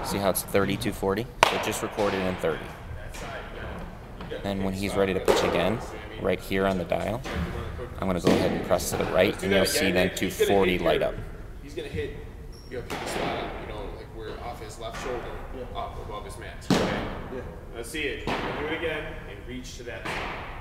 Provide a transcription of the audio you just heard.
See how it's 30 to 40? So it just recorded in 30. And when he's ready to pitch again, right here on the dial, I'm going to go ahead and press to the right, and you'll see then 240 light up. He's going to hit, you know, pick a spot up, you know, like we're off his left shoulder, up above his mask. Okay? Yeah. Let's see it. Do it again and reach to that spot.